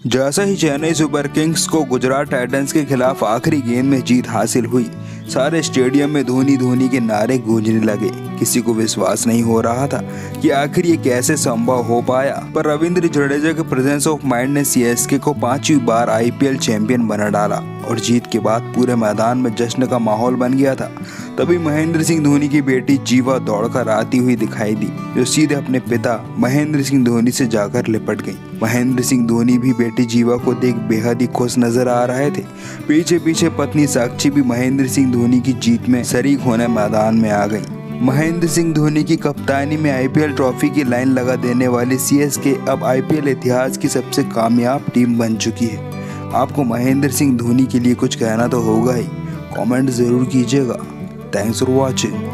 जैसे ही Chennai super Kings को Gujarat Titans के खिलाफ आखिरी गेंद में जीत हासिल हुई, सारे स्टेडियम में धोनी धोनी के नारे गूंजने लगे। किसी को विश्वास नहीं हो रहा था कि आखिर ये कैसे संभव हो पाया, पर रविंद्र जडेजा के प्रेजेंस ऑफ माइंड ने सीएसके को 5वीं बार आईपीएल चैंपियन बना डाला और जीत के बाद पूरे मैदान में जश्न का माहौल बन गया था। तभी महेंद्र सिंह धोनी की बेटी जीवा दौड़कर आती हुई दिखाई दी, जो सीधे अपने पिता महेंद्र सिंह धोनी से जाकर लिपट गई। महेंद्र सिंह धोनी भी बेटी जीवा को देख बेहद ही खुश नजर आ रहे थे। पीछे पीछे पत्नी साक्षी भी महेंद्र सिंह धोनी की जीत में शरीक होने मैदान में आ गई। महेंद्र सिंह धोनी की कप्तानी में आईपीएल ट्रॉफी की लाइन लगा देने वाली सीएसके अब आईपीएल इतिहास की सबसे कामयाब टीम बन चुकी है। आपको महेंद्र सिंह धोनी के लिए कुछ कहना तो होगा ही, कमेंट जरूर कीजिएगा। Thanks for watching.